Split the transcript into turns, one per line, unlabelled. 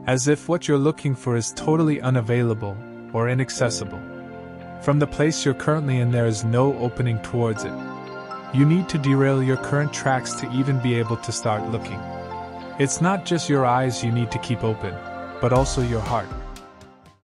as if what you're looking for is totally unavailable or inaccessible. From the place you're currently in, there is no opening towards it. You need to derail your current tracks to even be able to start looking. It's not just your eyes you need to keep open, but also your heart.